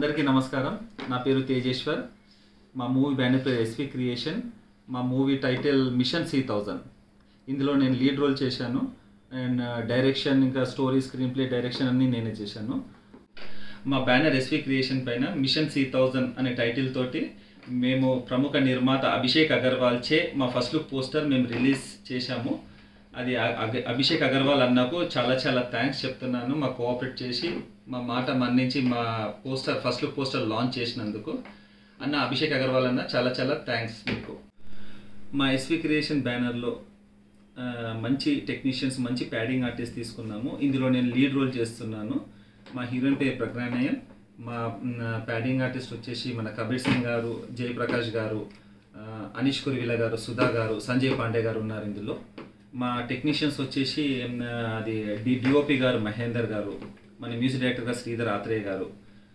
అందరికీ నమస్కారం. నా పేరు తేజేశ్వర్. మా మూవీ బ్యానర్ పేరు ఎస్వి క్రియేషన్. మా మూవీ టైటిల్ మిషన్ C1000. ఇందులో నేను లీడ్ రోల్ చేశాను. అండ్ డైరెక్షన్, ఇంకా స్టోరీ, స్క్రీన్ ప్లే, డైరెక్షన్ అన్నీ నేనే చేశాను. మా బ్యానర్ ఎస్వి క్రియేషన్ పైన మిషన్ C1000 అనే టైటిల్ తోటి మేము ప్రముఖ నిర్మాత అభిషేక్ అగర్వాల్ చే మా ఫస్ట్ లుక్ పోస్టర్ మేము రిలీజ్ చేశాము. అది అభిషేక్ అగర్వాల్ అన్నకు చాలా చాలా థ్యాంక్స్ చెప్తున్నాను. మా కోఆపరేట్ చేసి మా మాట మన్నించి మా poster first look poster launch చేసినందుకు అన్న అభిషేక్ అగర్వాల్ అన్న చాలా చాలా థ్యాంక్స్ మీకు. మా ఎస్వి క్రియేషన్ బ్యానర్లో మంచి టెక్నీషియన్స్, మంచి ప్యాడింగ్ ఆర్టిస్ట్ తీసుకున్నాము. ఇందులో నేను లీడ్ రోల్ చేస్తున్నాను. మా హీరోయిన్ పేరు ప్రజ్ఞానయన్. మా ప్యాడింగ్ ఆర్టిస్ట్ వచ్చేసి మన కబీర్ సింగ్ గారు, జయప్రకాష్ గారు, అనీష్ కురివిల గారు, సుధా గారు, సంజయ్ పాండే గారు ఉన్నారు ఇందులో. మా టెక్నీషియన్స్ వచ్చేసి అది డిఓపి గారు మహేందర్ గారు, మన మ్యూజిక్ డైరెక్టర్ గారు శ్రీధర్ ఆత్రేయ గారు,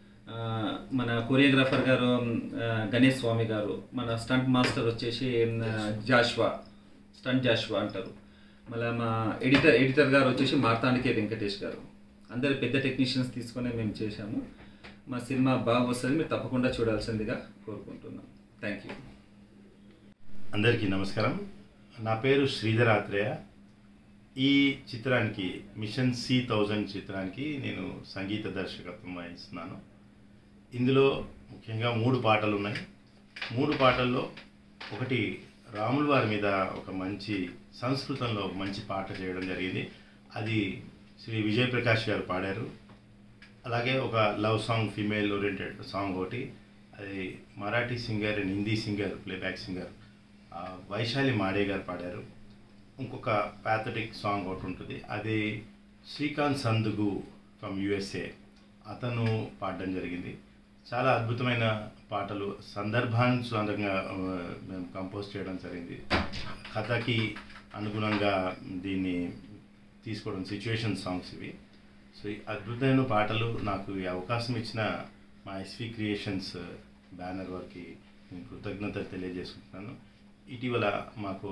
మన కొరియోగ్రాఫర్ గారు గణేష్ స్వామి గారు, మన స్టంట్ మాస్టర్ వచ్చేసి స్టంట్ జాష్వా అంటారు. మళ్ళీ మా ఎడిటర్ గారు వచ్చేసి మార్తాండికే వెంకటేష్ గారు. అందరు పెద్ద టెక్నీషియన్స్ తీసుకొని మేము చేశాము. మా సినిమా బాగా వస్తుంది, మీరు తప్పకుండా చూడాల్సిందిగా కోరుకుంటున్నాం. Thank you. అందరికీ నమస్కారం. నా పేరు శ్రీధర్ ఆత్రేయ. ఈ చిత్రానికి మిషన్ C1000 చిత్రానికి నేను సంగీత దర్శకత్వం వహిస్తున్నాను. ఇందులో ముఖ్యంగా 3 పాటలు ఉన్నాయి. 3 పాటల్లో ఒకటి రాముల వారి మీద ఒక మంచి సంస్కృతంలో మంచి పాట చేయడం జరిగింది. అది శ్రీ విజయ్ ప్రకాష్ గారు పాడారు. అలాగే ఒక love song, female oriented song ఒకటి, అది Marathi singer and Hindi singer, playback singer Vaishali Made గారు పాడారు. ఇంకొక ప్యాథటిక్ సాంగ్ ఒకటి ఉంటుంది, అది శ్రీకాంత్ సందుగు ఫ్రమ్ USA అతను పాడడం జరిగింది. చాలా అద్భుతమైన పాటలు, సందర్భానుసారంగా మేము కంపోజ్ చేయడం జరిగింది. కథకి అనుగుణంగా దీన్ని తీసుకోవడం, సిచ్యువేషన్ సాంగ్స్ ఇవి. సో ఈ అద్భుతమైన పాటలు నాకు ఈ అవకాశం ఇచ్చిన మా ఎస్వి క్రియేషన్స్ బ్యానర్ వారికి నేను కృతజ్ఞతలు తెలియజేసుకుంటున్నాను. ఇటీవల మాకు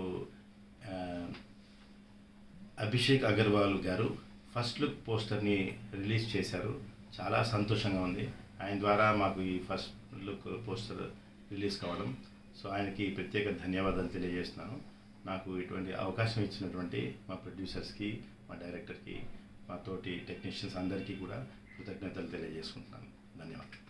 అభిషేక్ అగర్వాల్ గారు ఫస్ట్ లుక్ పోస్టర్ని రిలీజ్ చేశారు. చాలా సంతోషంగా ఉంది. ఆయన ద్వారా మాకు ఈ ఫస్ట్ లుక్ పోస్టర్ రిలీజ్ కావడం, సో ఆయనకి ప్రత్యేక ధన్యవాదాలు తెలియజేస్తున్నాను. నాకు ఇటువంటి అవకాశం ఇచ్చినటువంటి మా ప్రొడ్యూసర్స్కి, మా డైరెక్టర్కి, మా తోటి టెక్నీషియన్స్ అందరికీ కూడా కృతజ్ఞతలు తెలియజేసుకుంటున్నాను. ధన్యవాదాలు.